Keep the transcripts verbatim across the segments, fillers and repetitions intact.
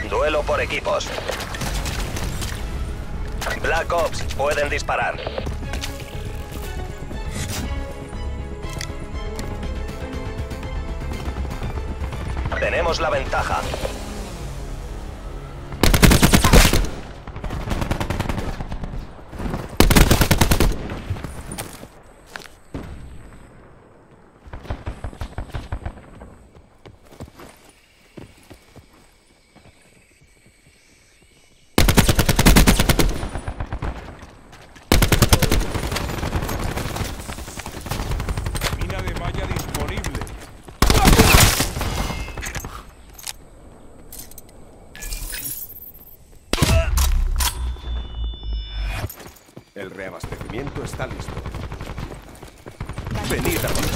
Duelo por equipos. Black Ops, pueden disparar. Tenemos la ventaja. El reabastecimiento está listo. Venid a mí.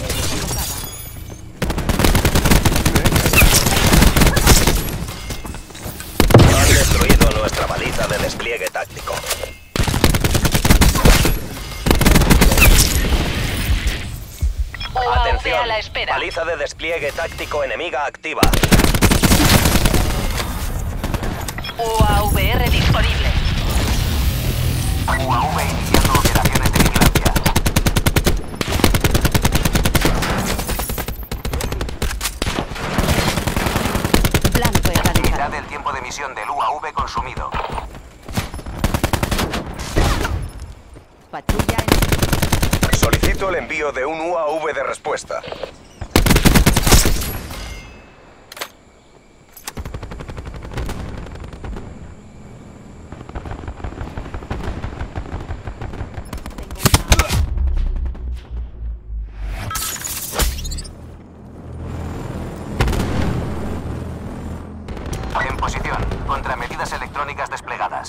Han destruido nuestra baliza de despliegue táctico. Atención, a la espera. Baliza de despliegue táctico enemiga activa. U A V R disponible. U A V iniciando operaciones de vigilancia. Blanco erradicado. Mitad del tiempo de misión del U A V consumido. Patrulla en... Solicito el envío de un U A V de respuesta. En posición. Contramedidas electrónicas desplegadas.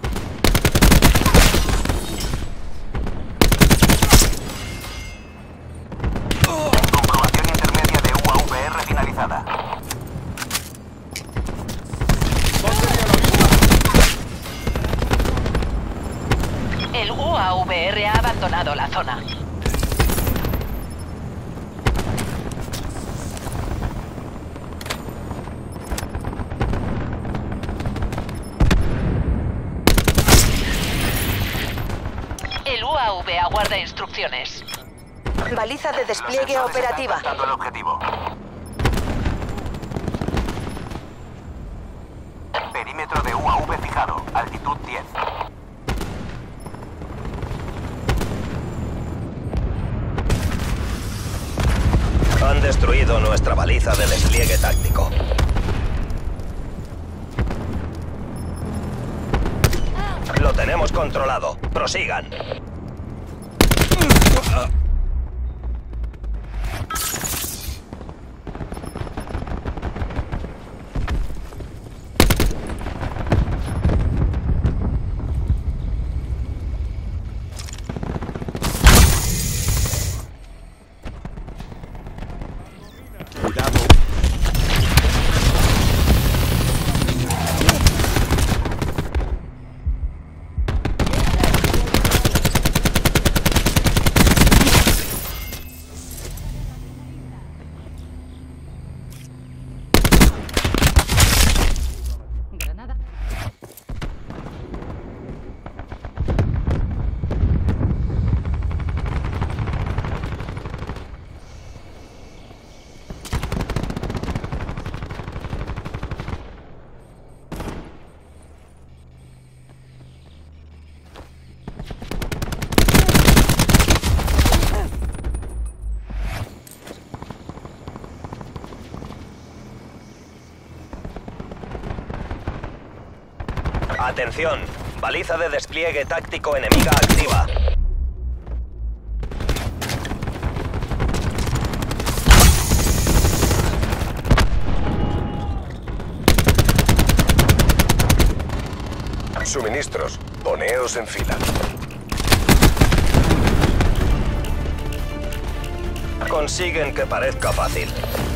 Comprobación intermedia de U A V R finalizada. El U A V R ha abandonado la zona. El U A V aguarda instrucciones. Baliza de despliegue Los sensores operativa. están captando el objetivo. Perímetro de U A V fijado. Altitud diez. Han destruido nuestra baliza de despliegue táctico. Lo tenemos controlado. Prosigan. Cuidado. Granada. Atención, baliza de despliegue táctico enemiga activa. Suministros, poneos en fila. Consiguen que parezca fácil.